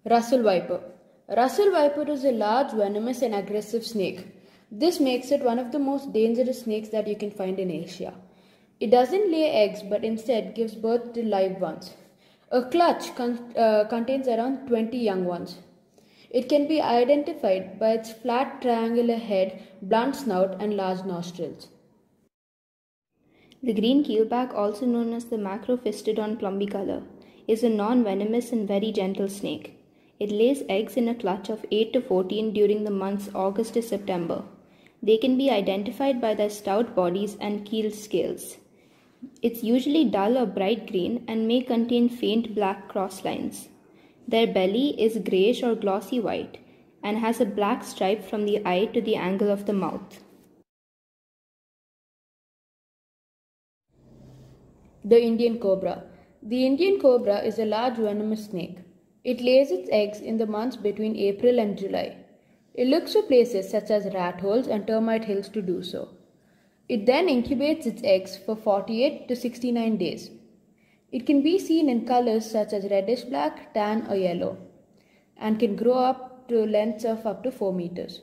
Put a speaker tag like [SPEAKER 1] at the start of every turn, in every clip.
[SPEAKER 1] Russell viper. Russell viper is a large, venomous and aggressive snake. This makes it one of the most dangerous snakes that you can find in Asia. It doesn't lay eggs but instead gives birth to live ones. A clutch contains around 20 young ones. It can be identified by its flat triangular head, blunt snout and large nostrils.
[SPEAKER 2] The green keelback, also known as the Macrophystodon plumbicolor, is a non-venomous and very gentle snake. It lays eggs in a clutch of 8 to 14 during the months August to September. They can be identified by their stout bodies and keeled scales. It's usually dull or bright green and may contain faint black cross lines. Their belly is greyish or glossy white and has a black stripe from the eye to the angle of the mouth.
[SPEAKER 1] The Indian cobra. The Indian cobra is a large venomous snake. It lays its eggs in the months between April and July. It looks for places such as rat holes and termite hills to do so. It then incubates its eggs for 48 to 69 days. It can be seen in colors such as reddish black, tan or yellow, and can grow up to lengths of up to 4 meters.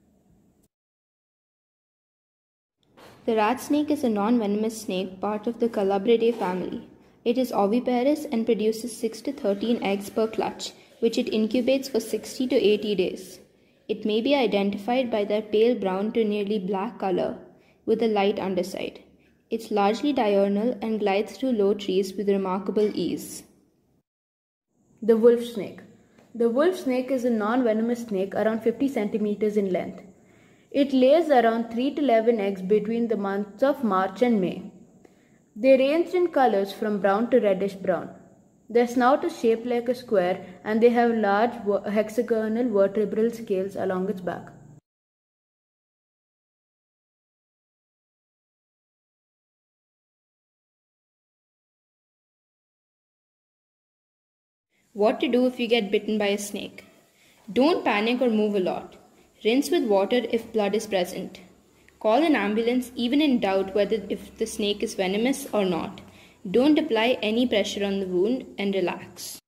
[SPEAKER 2] The rat snake is a non-venomous snake, part of the Colubridae family. It is oviparous and produces 6 to 13 eggs per clutch, which it incubates for 60 to 80 days. It may be identified by their pale brown to nearly black color, with a light underside. It's largely diurnal and glides through low trees with remarkable ease.
[SPEAKER 1] The wolf snake. The wolf snake is a non-venomous snake around 50 centimeters in length. It lays around 3 to 11 eggs between the months of March and May. They range in colors from brown to reddish brown. Their snout is shaped like a square and they have large hexagonal vertebral scales along its back.
[SPEAKER 2] What to do if you get bitten by a snake? Don't panic or move a lot. Rinse with water if blood is present. Call an ambulance even in doubt whether if the snake is venomous or not. Don't apply any pressure on the wound and relax.